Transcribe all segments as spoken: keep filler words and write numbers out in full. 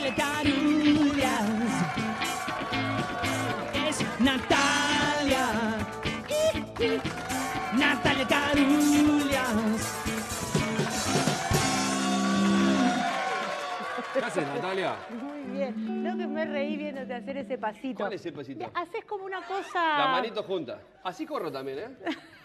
Natalia Carulias. Es Natalia. Natalia Carulias. ¿Qué haces, Natalia? Muy bien. Creo que me reí viéndote hacer ese pasito. ¿Cuál es el pasito? Haces como una cosa... La manito junta. Así corro también, ¿eh?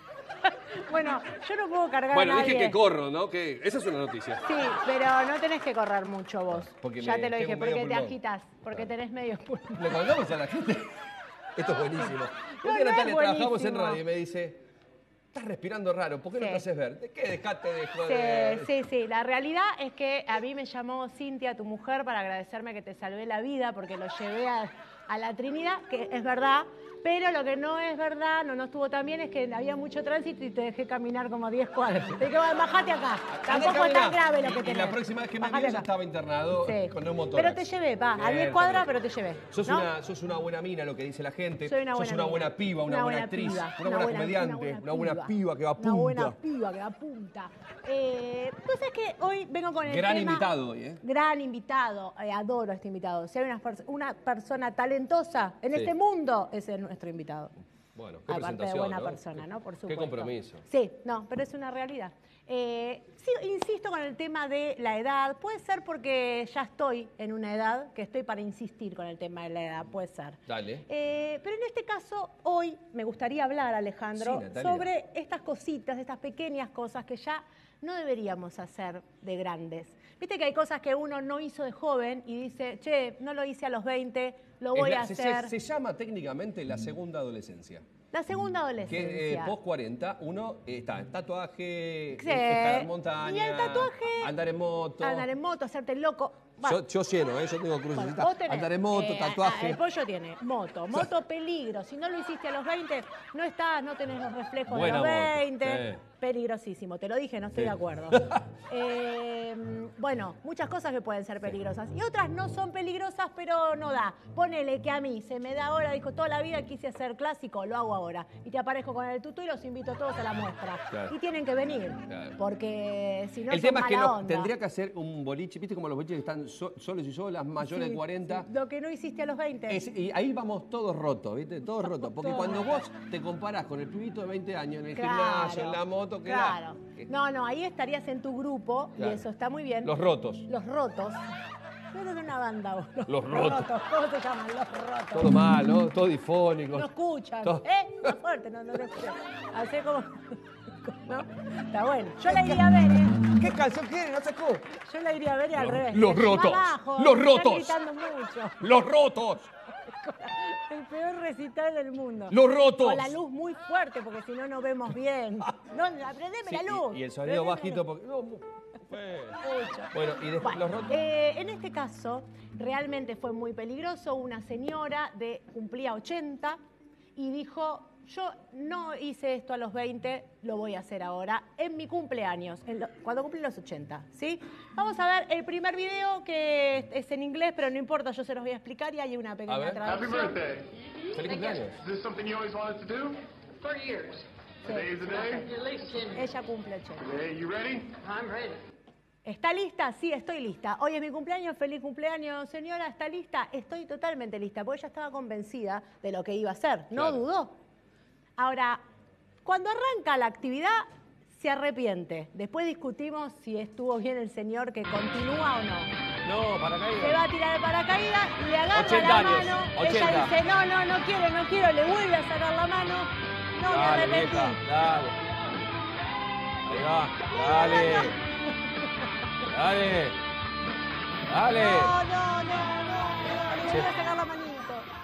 Bueno, yo no puedo cargar Bueno, a nadie. dije que corro, ¿no? Que esa es una noticia. Sí, pero no tenés que correr mucho vos. Porque ya me te lo tengo dije, medio porque te pulmón. agitas, porque tenés medio pulmón. ¿Le contamos a la gente? Esto es buenísimo. No, Un día no Natalia es trabajamos en buenísimo. radio y me dice, estás respirando raro, ¿por qué no Sí. te haces ver? ¿De qué? Dejate de joder. Sí, sí, sí. La realidad es que a mí me llamó Cintia, tu mujer, para agradecerme que te salvé la vida porque lo llevé a, a la Trinidad, que es verdad. Pero lo que no es verdad, no, no estuvo tan bien, es que había mucho tránsito y te dejé caminar como diez cuadras. Te dije, bueno, bajate acá. Tampoco es tan grave lo que y, tenés. y la próxima vez que me Bajate vi ya acá. estaba internado Sí. con neumotórax. Pero te llevé, va, a Bien, diez cuadras, está bien. pero te llevé. Sos, ¿no? una, sos una buena mina, lo que dice la gente. Soy una sos buena una mina. buena piba, una, Una buena buena actriz, piba, una, buena comediante, una buena, piba que va a punta. Una buena piba que va a punta. Eh, pues es que hoy vengo con el Gran tema... invitado hoy, ¿eh? Gran invitado. Eh, adoro a este invitado. Si hay una, pers- una persona talentosa en Sí. este mundo, ese es nuestro invitado. Bueno, qué Aparte de presentación, buena ¿no? persona, ¿no? Por Qué supuesto. compromiso. Sí, no, pero es una realidad. Eh, sí, insisto con el tema de la edad. Puede ser porque ya estoy en una edad que estoy para insistir con el tema de la edad. Puede ser. Dale. Eh, pero en este caso, hoy me gustaría hablar, Alejandro, Sí, Natalia. sobre estas cositas, estas pequeñas cosas que ya no deberíamos hacer de grandes. Viste que hay cosas que uno no hizo de joven y dice, che, no lo hice a los veinte, lo voy Es la- a se, hacer. se- se llama técnicamente la segunda adolescencia. La segunda Que adolescencia. eh, post cuarenta, uno eh, está en tatuaje, Sí. escalar montaña, Y el tatuaje, andar en moto. Andar en moto, hacerte el loco. Bueno, Yo, yo lleno, ¿eh? Yo tengo bueno, crucecita. vos tenés, Andar en moto, eh, tatuaje. El pollo tiene moto, moto peligro. Si no lo hiciste a los veinte, no estás, no tenés los reflejos Buena de los moto, veinte. sí. Peligrosísimo, te lo dije, no estoy Sí. de acuerdo. Eh, bueno, muchas cosas que pueden ser peligrosas. Y otras no son peligrosas, pero no da. Ponele que a mí se me da ahora, dijo, toda la vida quise hacer clásico, lo hago ahora. Y te aparezco con el tutú y los invito a todos a la muestra. Claro. Y tienen que venir, Claro. porque si no El son tema es que mala no, onda. tendría que hacer un boliche, ¿viste como los boliches que están so- solos y solas, mayores Sí, de cuarenta? sí, lo que no hiciste a los veinte. Es- y ahí vamos todos rotos, ¿viste? Todos rotos. Porque Todos cuando rotos. vos te comparás con el pibito de veinte años en el Claro, gimnasio, en la moto, ¿qué claro. da? No, no, ahí estarías en tu grupo Claro. y eso está muy bien. Los rotos. Los rotos. Pero de una banda vos. Los rotos. ¿Cómo se llaman? Los rotos. Todo mal, ¿no? Todo difónico. No escuchan. Todo- ¿Eh? Más fuerte, no, no, no escuchan. Así como... ¿No? Está bueno. Yo la iría a ver, ¿eh? ¿Qué canción quiere? No se escucha. Yo la iría a ver y al Los- revés. los Más rotos. abajo, Los están rotos. gritando mucho. ¡Los rotos! El peor recital del mundo. ¡Los rotos! Con la luz muy fuerte, porque si no, no vemos bien. No, aprendeme Sí, la luz. y, y el sonido Prendeme la bajito luz. porque... no, mu- fue. Mucho. Bueno, y después Bueno, los rotos. eh, en este caso, realmente fue muy peligroso. Una señora de cumplía ochenta y dijo, yo no hice esto a los veinte, lo voy a hacer ahora, en mi cumpleaños, en lo- cuando cumplí los ochenta, ¿sí? Vamos a ver el primer video, que es en inglés, pero no importa, yo se los voy a explicar y hay una A pequeña ver. Happy traducción. birthday. ¡Feliz cumpleaños! Is this something you always wanted to do? For years. Today is the day. At least ten years. Ella cumple ochenta. Hey, you ready? I'm ready. ¿Está lista? Sí, estoy lista. Hoy es mi cumpleaños, feliz cumpleaños. Señora, ¿está lista? Estoy totalmente lista, porque ella estaba convencida de lo que iba a hacer. No Claro. dudó. Ahora, cuando arranca la actividad, se arrepiente. Después discutimos si estuvo bien el señor que continúa o no. No, para Se caída. va a tirar de paracaídas, le agarra ochenta la años, mano. ochenta. Ella dice, no, no, no quiero, no quiero. Le vuelve a sacar la mano. No, me Dale, arrepentí. vieja, dale. Ahí va, dale. Dale. Dale. No, no, no, no, no, le Sí. voy a sacar la manito.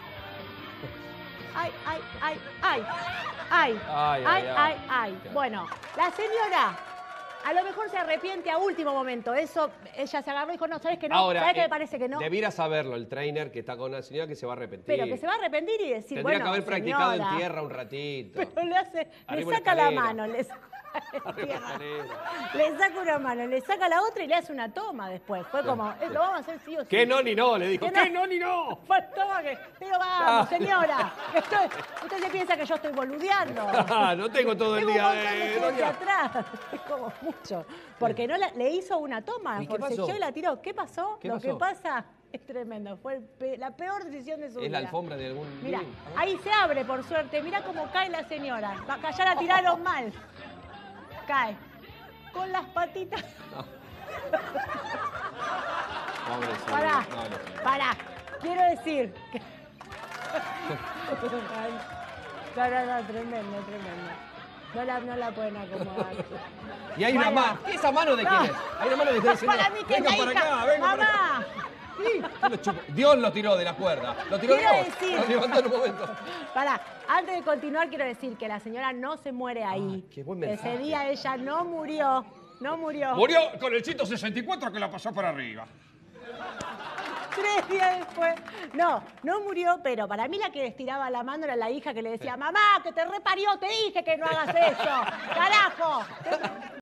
Ay, ay, ay, ay, ay, Ay, ay, ay, ay, ay. ay. Bueno, la señora a lo mejor se arrepiente a último momento. Eso, ella se agarró y dijo, no, ¿sabes que no? Ahora, ¿Sabes que eh, me parece que no? Debiera saberlo el trainer que está con la señora que se va a arrepentir. Pero que se va a arrepentir y decir, Tendría bueno, que haber practicado señora, en tierra un ratito. pero le hace, le Arriba una saca la escalera. mano, le saca Tierra. Le saca una mano, le saca la otra y le hace una toma después. Fue como, eh, lo vamos a hacer sí o sí. ¿Qué no ni no? Le dijo, ¿Qué ¿qué no? no ni no? Faltaba que- Pero vamos, señora. que estoy- usted se piensa que yo estoy boludeando. Ah, no tengo todo el Tengo un día montón de de... gente doña. atrás. Es como mucho. Porque no la- le hizo una toma, ¿Y qué forcejeó pasó? y la tiró. ¿Qué pasó? ¿Qué Lo pasó? que pasa es tremendo. Fue el pe- la peor decisión de su ¿Es vida. la alfombra de algún Mira, living? ahí se abre por suerte. Mira cómo cae la señora. Acá ya la tiraron mal. Cae. Con las patitas. Pobrecito. Pará, No, no. pará. Quiero decir que... No, no, no, tremendo, tremendo. No la, no la pueden acomodar. Y hay una Bueno. mano. ¿Esa mano de quién No. es? Hay una mano de quién es. Para mí que es Venga la para hija. acá, venga para acá. ¡Mamá! Sí, yo lo chupo. Dios lo tiró de la cuerda. Lo tiró Quiero Dios. decir- Lo levantó en un momento. Pará, antes de continuar quiero decir que la señora no se muere ahí. Ah, qué buen mensaje. Ese día ella no murió. No murió. Murió con el Chito sesenta y cuatro que la pasó por arriba. Tres días después. No, no murió, pero para mí la que le estiraba la mano era la hija que le decía, mamá, que te reparió, te dije que no hagas eso. Carajo.